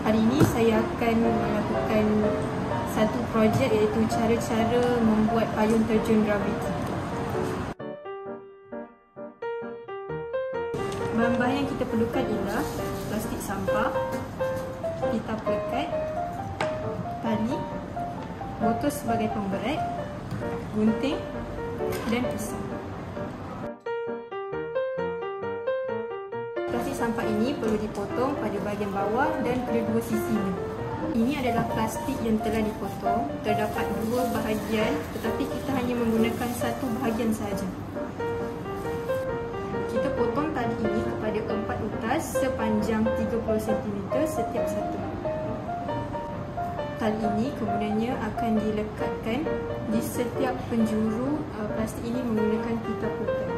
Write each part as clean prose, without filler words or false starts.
Hari ini saya akan melakukan satu projek iaitu cara-cara membuat payung terjun graviti. Bahan-bahan yang kita perlukan ialah plastik sampah, pita pelekat, tali, botol sebagai pemberat, gunting dan pisau. Plastik sampah ini perlu dipotong pada bahagian bawah dan kedua sisinya. Ini adalah plastik yang telah dipotong. Terdapat dua bahagian tetapi kita hanya menggunakan satu bahagian sahaja. Kita potong tali ini kepada 4 utas sepanjang 30 cm setiap satu. Tali ini kemudiannya akan dilekatkan di setiap penjuru plastik ini menggunakan pita pelekat.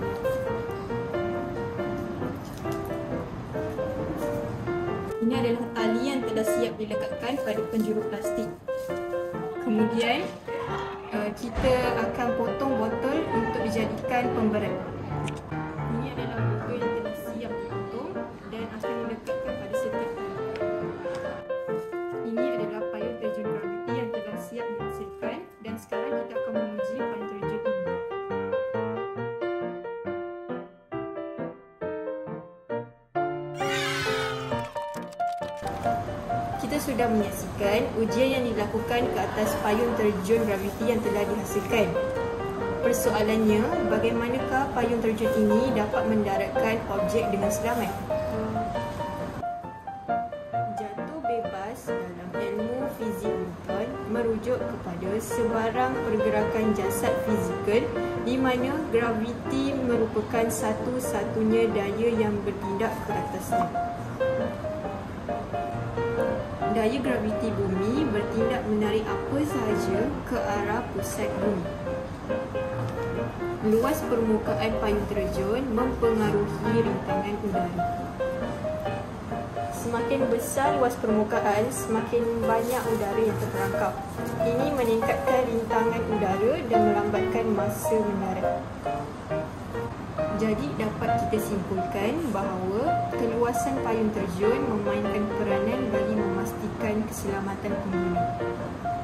Ini adalah tali yang telah siap dilekatkan pada penjuru plastik. Kemudian kita akan potong botol untuk dijadikan pemberat. Ini adalah botol yang telah siap dipotong dan akan dilekatkan pada setiap tali. Ini adalah payung terjun graviti yang telah siap dihasilkan dan sekarang kita akan menguji payung terjun ini. Kita sudah menyaksikan ujian yang dilakukan ke atas payung terjun graviti yang telah dihasilkan. Persoalannya, bagaimanakah payung terjun ini dapat mendaratkan objek dengan selamat? Jatuh bebas dalam ilmu fizik Newton merujuk kepada sebarang pergerakan jasad fizikal di mana graviti merupakan satu-satunya daya yang bertindak ke atasnya. Daya graviti bumi bertindak menarik apa sahaja ke arah pusat bumi. Luas permukaan payung terjun mempengaruhi rintangan udara. Semakin besar luas permukaan, semakin banyak udara yang terperangkap. Ini meningkatkan rintangan udara dan melambatkan masa mendarat. Jadi dapat kita simpulkan bahawa keluasan payung terjun memainkan peranan bagi memastikan keselamatan pengguna.